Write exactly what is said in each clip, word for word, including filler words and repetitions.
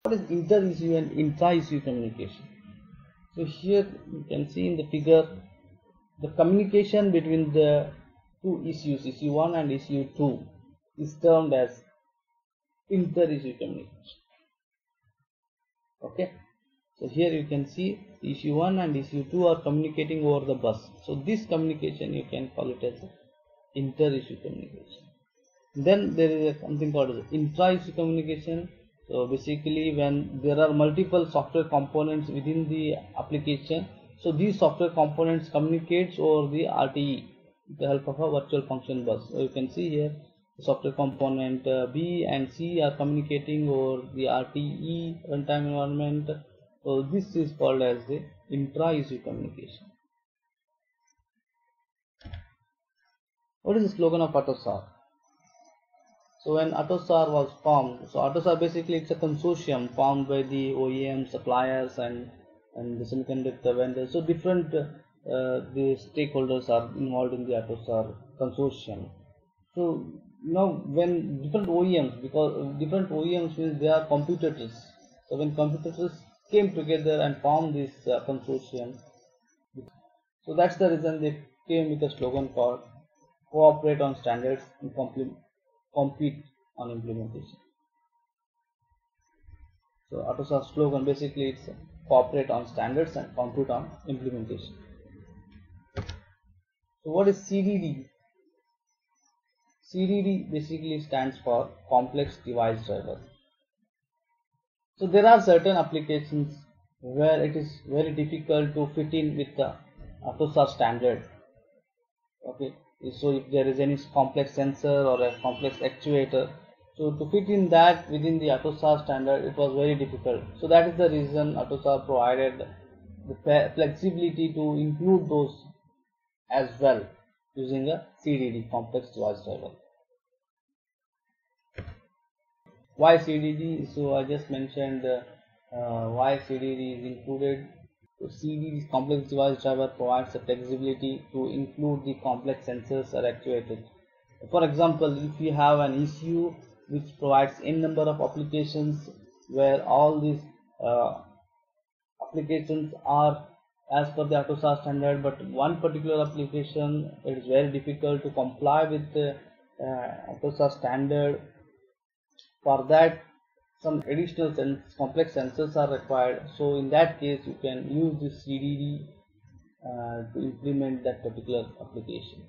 What is inter-E C U and intra-E C U communication? So here you can see in the figure the communication between the two E C Us, E C U one and E C U two, is termed as inter-E C U communication. Okay, so here you can see E C U one and E C U two are communicating over the bus. So this communication you can call it as inter-E C U communication. Then there is a, something called intra-E C U communication. So basically when there are multiple software components within the application, so these software components communicates over the R T E with the help of a virtual function bus. So you can see here the software component uh, B and C are communicating over the R T E runtime environment. So this is called as the intra-E C U communication. What is the slogan of AUTOSAR? So when AUTOSAR was formed, so AUTOSAR basically it's a consortium formed by the O E M suppliers and and the semiconductor vendors. So different uh, the stakeholders are involved in the AUTOSAR consortium. So you know when different O E Ms, because different O E Ms means they are competitors. So when competitors came together and formed this uh, consortium, so that's the reason they came with a slogan called "Cooperate on Standards and Compete on Implementation." So AUTOSAR slogan basically it's cooperate on standards and compete on implementation. So what is C D D? C D D basically stands for complex device driver. So there are certain applications where it is very difficult to fit in with the AUTOSAR standard. Okay, so if there is any complex sensor or a complex actuator, so to fit in that within the AUTOSAR standard, it was very difficult. So that is the reason AUTOSAR provided the flexibility to include those as well using a C D D, complex device driver. Why C D D? So I just mentioned uh, uh, why C D D is included. So C D D, complex device driver, provides the flexibility to include the complex sensors or actuators. For example, if you have an E C U which provides n number of applications where all these uh, applications are as per the AUTOSAR standard, but one particular application it is very difficult to comply with the uh, AUTOSAR standard. For that, some additional sens complex sensors are required. So in that case, you can use this C D D uh, to implement that particular application.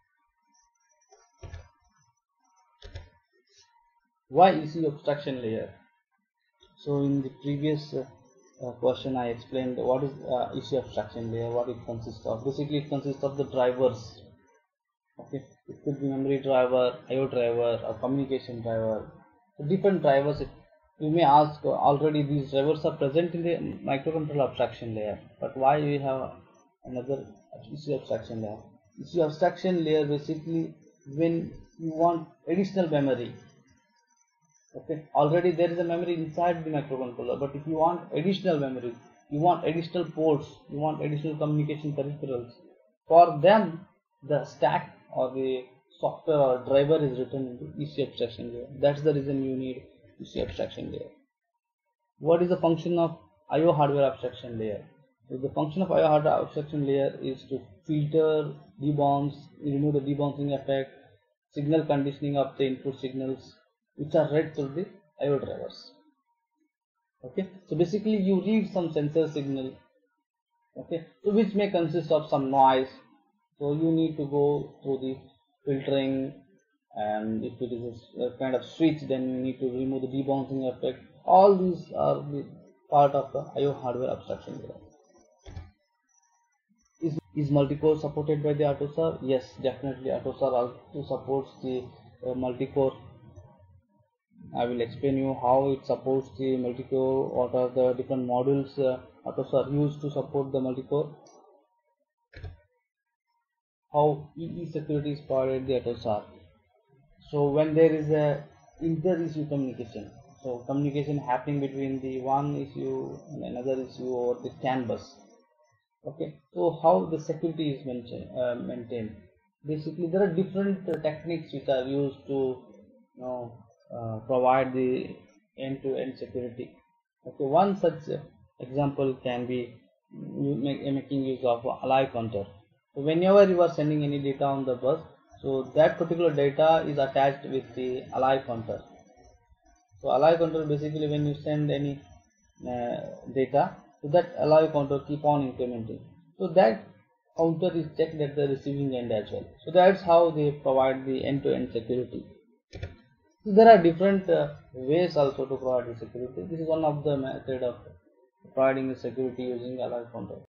Why E C U abstraction layer? So in the previous uh, uh, question I explained what is uh, E C U abstraction layer, what it consists of. Basically it consists of the drivers. Okay, it could be memory driver, I O driver, or communication driver. So different drivers. It, you may ask, uh, already these drivers are present in the microcontroller abstraction layer, but why we have another E C U abstraction layer? E C U abstraction layer basically when you want additional memory. Okay, already there is a memory inside the microcontroller, but if you want additional memory, you want additional ports, you want additional communication peripherals, for them the stack or the software or driver is written into E C U abstraction layer. That's the reason you need E C U abstraction layer. What is the function of I O hardware abstraction layer? So the function of I O hardware abstraction layer is to filter, debounce, remove the debouncing effect, signal conditioning of the input signals which are read through the I O drivers. Okay, so basically you read some sensor signal, okay, so which may consist of some noise. So you need to go through the filtering, and if it is a, a kind of switch, then you need to remove the debouncing effect. All these are the part of the I O hardware abstraction layer. Is, is multicore supported by the AUTOSAR? Yes, definitely. AUTOSAR also supports the uh, multicore. I will explain you how it supports the multicore, what are the different modules uh, AUTOSAR used to support the multicore, how E E security is provided the AUTOSAR. So when there is a inter-E C U communication, so communication happening between the one E C U and another E C U over the CAN bus. Okay, so how the security is maintained, uh, maintained. Basically there are different uh, techniques which are used to you know uh, provide the end-to-end security. Okay, one such example can be you make, making use of alive counter. So whenever you are sending any data on the bus, so that particular data is attached with the alive counter. So alive counter basically when you send any uh, data, so that alive counter keep on incrementing. So that counter is checked at the receiving end as well. So that's how they provide the end-to-end security. So there are different uh, ways also to provide the security. This is one of the method of providing the security using alive counter.